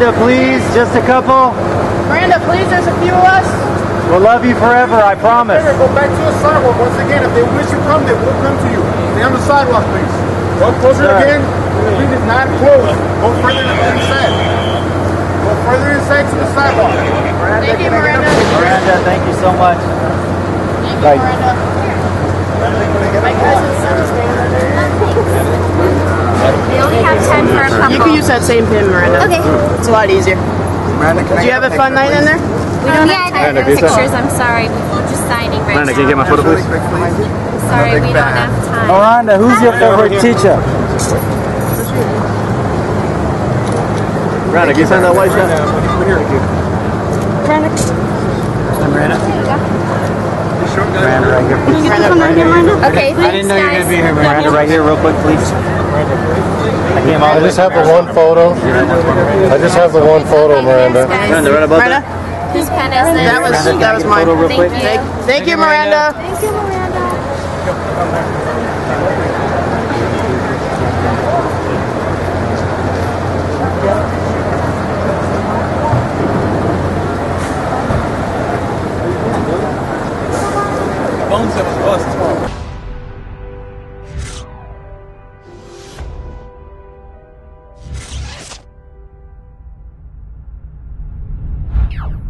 Miranda, please, just a couple. Miranda, please, there's a few of us. We'll love you forever, I promise. Go back to the sidewalk once again. If they wish you come, they will come to you. Stay on the sidewalk, please. Go closer again. The street is not closed. Go further inside. Go further inside to the sidewalk. Thank you, Miranda. Miranda, thank you so much. Thank you, Miranda. My cousin's son is staying over there. We only have 10 for a couple. You can use that same pin, Miranda. Okay. It's a lot easier. Miranda, Did you have a fun night in there? We don't have time for pictures. I'm sorry. We're just signing right Miranda, now. can you get my photo, please? Sorry, we don't have time. Miranda, who's your favorite teacher? Miranda, can you sign that white shirt? Miranda. Miranda? Miranda, right here. Okay, I didn't know you were going to be here. Miranda, right here, real quick, please. I just have the one photo. I just have the one photo, Miranda. Miranda, right about that. Whose pen is this? That was mine. Thank you. Thank you, Miranda. Thank you, Miranda. Bones that was bust.